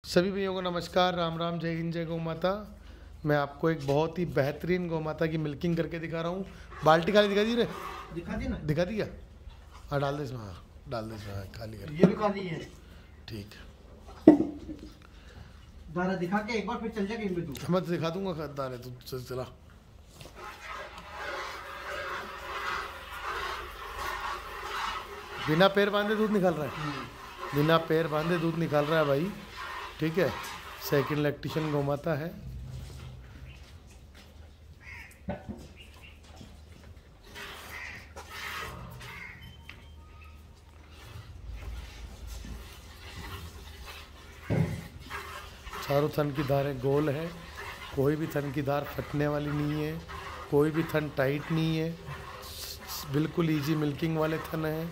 सभी भैया को नमस्कार, राम राम, जय हिंद, जय गौ माता। मैं आपको एक बहुत ही बेहतरीन गौ माता की मिल्किंग करके दिखा रहा हूँ। बाल्टी खाली दिखा दी रे, दिखा दी ना, दिखा दिया। हाँ डाल दे इसमें, हाँ डाल दे इसमें, हाँ खाली कर। ये भी खाली है। ठीक है, दाना दिखा के एक बार फिर चल जाएगा इनमें तू। मैं तो दिखा दूंगा दाने, तू चला। बिना पैर बांधे दूध निकाल रहा है, बिना पैर बांधे दूध निकाल रहा है भाई। ठीक है, सेकंड लैक्टेशन गौ माता है। चारों थन की धारें गोल है, कोई भी थन की धार फटने वाली नहीं है, कोई भी थन टाइट नहीं है, बिल्कुल इजी मिल्किंग वाले थन हैं।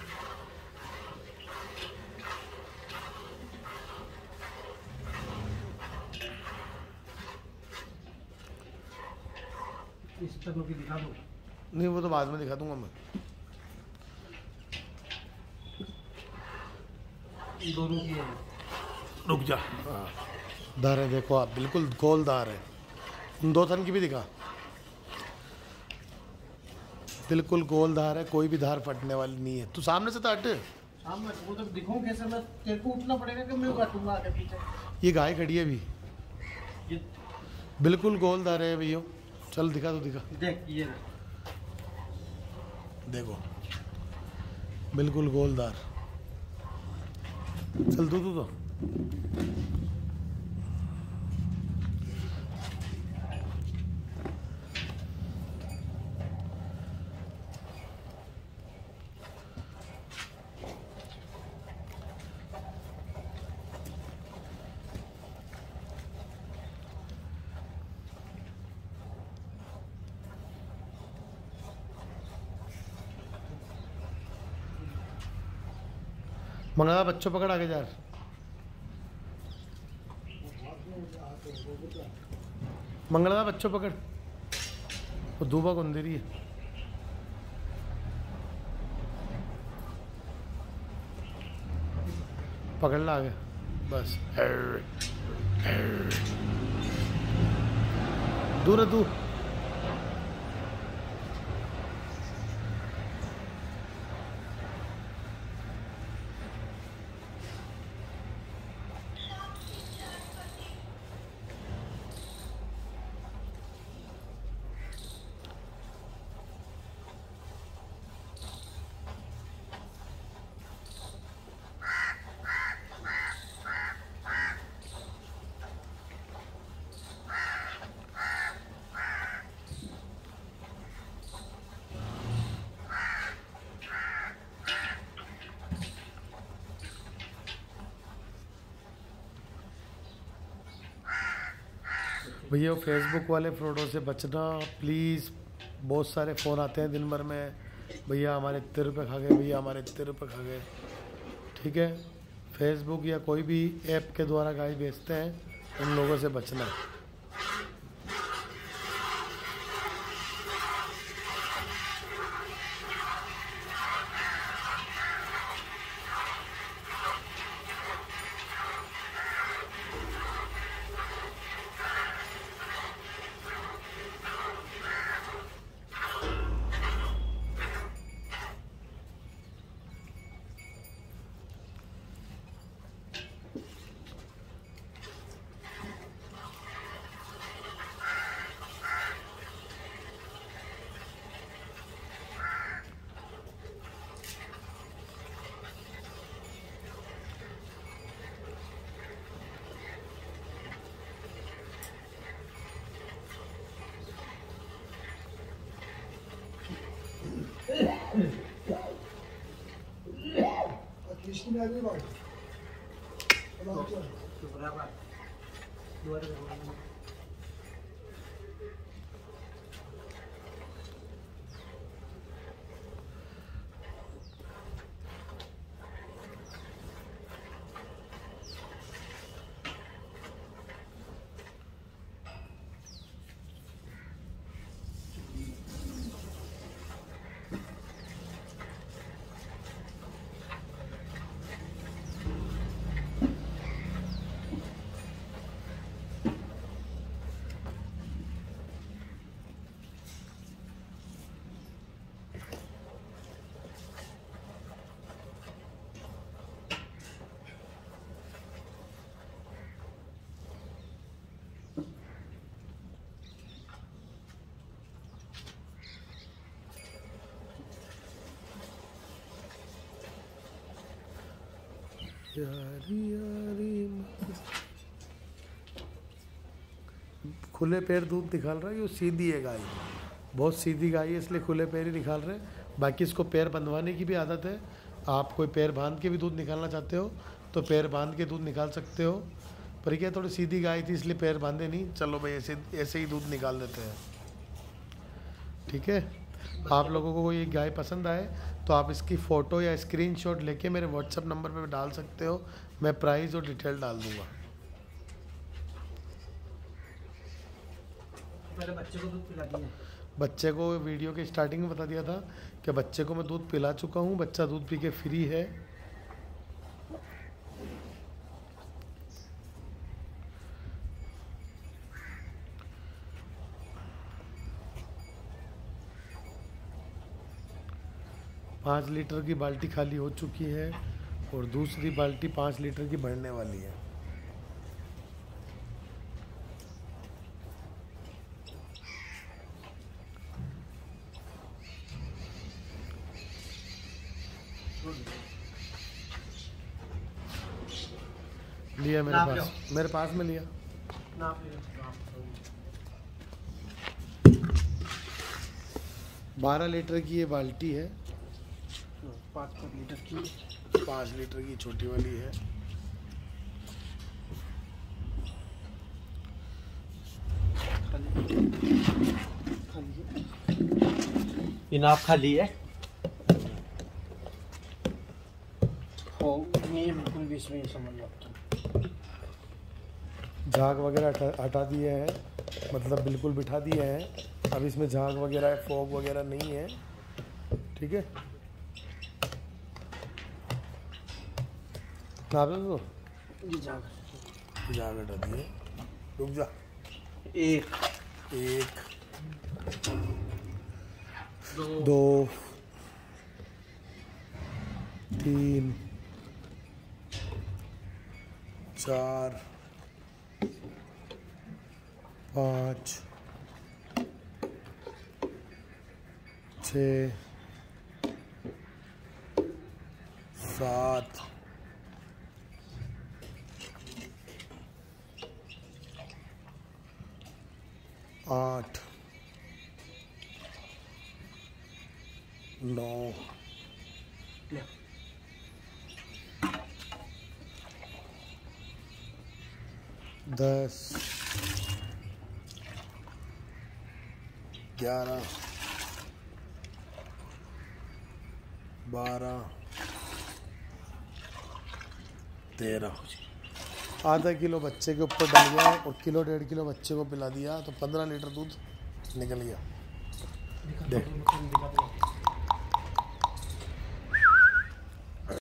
इस तरह की दिखा दो। नहीं वो तो बाद में दिखा दूंगा मैं। दोनों की है। रुक जा, हाँ धारें देखो आप, बिल्कुल गोल धार है। उन दो थन की भी दिखा, बिल्कुल गोल धार है, कोई भी धार फटने वाली नहीं है। तू सामने से तो हट। सामने वो तो दिखाऊं कैसे? मैं तेरे को उठना पड़ेगा कि मैं काटूंगा आगे पीछे। ये गाय खड़ी है अभी, ये बिल्कुल गोल धार है भैया। चल दिखा, तो दिखा, देख ये देखो बिल्कुल गोल धार। चल तू तो मंगला बच्चों पकड़ आगे जा। मंगला बच्चों पकड़, वो धूबा कौन दे रही है। पकड़ ला आगे बस, दूर है तू। भैया वो फेसबुक वाले फ्रॉडों से बचना प्लीज़। बहुत सारे फ़ोन आते हैं दिन भर में, भैया हमारे इतने रुपये खा गए, भैया हमारे इतने रुपये खा गए। ठीक है, फेसबुक या कोई भी ऐप के द्वारा गाय बेचते हैं, उन लोगों से बचना। यारी यारी खुले पैर दूध निकाल रहा है। ये सीधी है गाय, बहुत सीधी गाय है, इसलिए खुले पैर ही निकाल रहे हैं। बाकी इसको पैर बंधवाने की भी आदत है। आप कोई पैर बांध के भी दूध निकालना चाहते हो तो पैर बांध के दूध निकाल सकते हो, पर क्या थोड़ी सीधी गाय थी इसलिए पैर बांधे नहीं। चलो भाई ऐसे ऐसे ही दूध निकाल देते हैं, ठीक है। आप लोगों को ये गाय पसंद आए तो आप इसकी फ़ोटो या स्क्रीनशॉट लेके मेरे व्हाट्सएप नंबर पे डाल सकते हो, मैं प्राइस और डिटेल डाल दूँगा। पहले बच्चे को दूध पिला दिया। बच्चे को वीडियो के स्टार्टिंग में बता दिया था कि बच्चे को मैं दूध पिला चुका हूँ, बच्चा दूध पी के फ्री है। पाँच लीटर की बाल्टी खाली हो चुकी है और दूसरी बाल्टी 5 लीटर की भरने वाली है। लिया मेरे पास में लिया। नाप लिया। 12 लीटर की ये बाल्टी है, 5 लीटर की, 5 लीटर की छोटी वाली है। इनाफ खाली है। ये बिल्कुल भी इसमें समझ लगता है। झाग वगैरह हटा दिए हैं, मतलब बिल्कुल बिठा दिए हैं। अब इसमें झाग वगैरह फॉग वगैरह नहीं है, ठीक है। नाप दो ये झाग हटा दिए। रुक जा। एक 2 3 4 5 6 7 8 9 10 11 12 13। आधा किलो बच्चे के ऊपर डल गया और किलो 1.5 किलो बच्चे को पिला दिया तो 15 लीटर दूध निकल गया। देख